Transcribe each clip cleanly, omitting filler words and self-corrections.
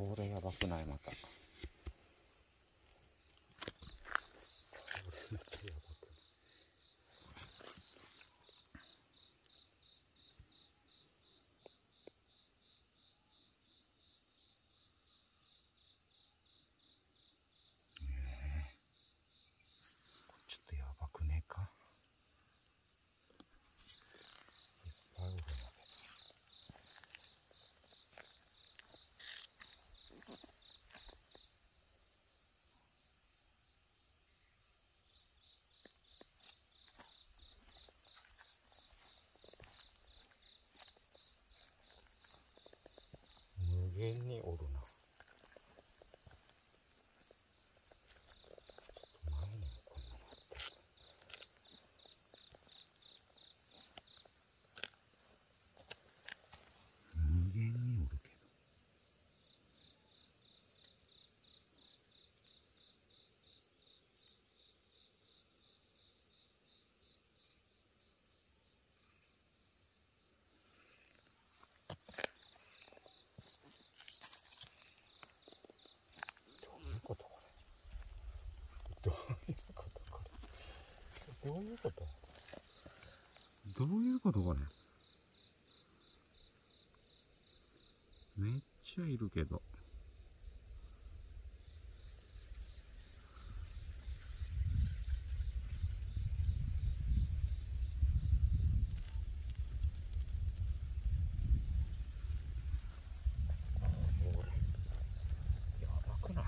これやばくない？また。これまたやばくない？ちょっとやばくねえか？いっぱいおるな。無限におるな。ちょっと前にもこんなのあった。無限におるけど。どういうことこれ？どういうことこれ？どういうこと？どういうことこれ？めっちゃいるけど。これやばくない？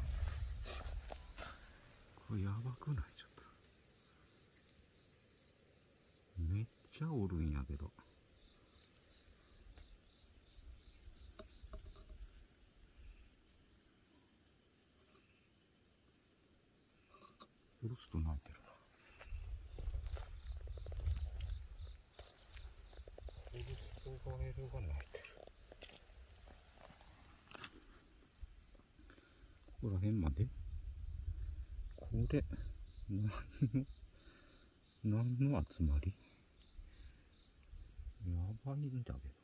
これやばくない？ちょっとめっちゃおるんやけど。おろすと泣いてるな。おろすとガエルが泣いてる。ここら辺まで。これ何の集まり？やばいんだけど。